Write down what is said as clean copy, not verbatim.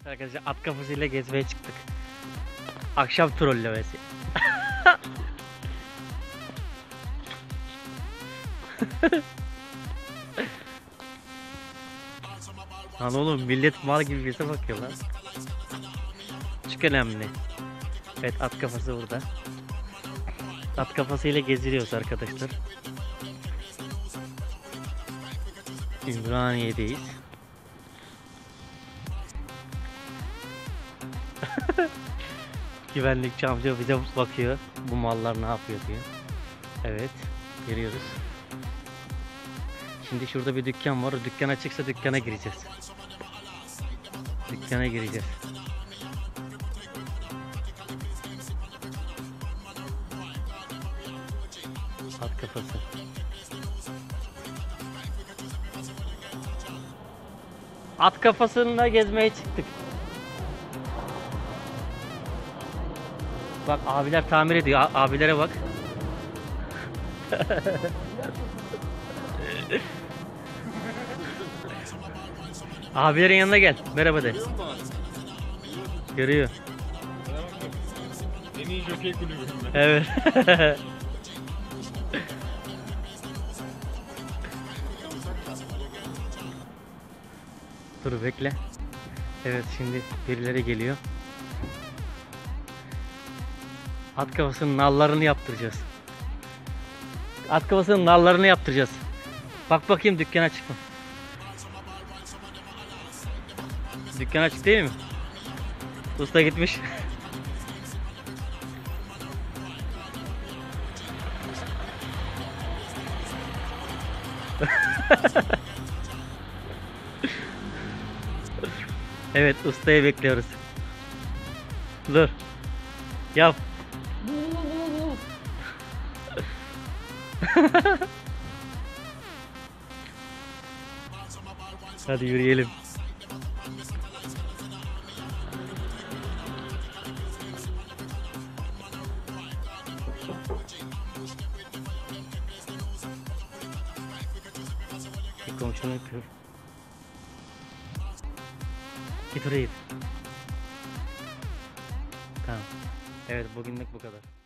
Arkadaşlar at kafasıyla gezmeye çıktık. Akşam trollemesi. Lan oğlum millet mal gibi bize bakıyor lan. Çok önemli. Evet, at kafası burada. At kafasıyla geziliyoruz arkadaşlar. Ümraniye'deyiz. Güvenlikçi amca bize bakıyor. Bu mallar ne yapıyor diye. Evet, görüyoruz. Şimdi şurada bir dükkan var. O dükkan açıksa dükkana gireceğiz. Dükkana gireceğiz. At kafası. At kafasında gezmeye çıktık. Bak abiler tamir ediyor. Abilere bak. Abilerin yanına gel. Merhaba de. Görüyor. En iyi jokey kulübünde. Evet. Dur bekle. Evet, şimdi birileri geliyor. At kafasının nallarını yaptıracağız. At kafasının nallarını yaptıracağız. Bak bakayım, dükkan açık mı? Dükkan açık değil mi? Usta gitmiş. Evet, ustayı bekliyoruz. Dur. Yap. Hadi yürüyelim. Bir komşunu yapıyor. Git oraya git. Tamam. Evet, bugünlük bu kadar.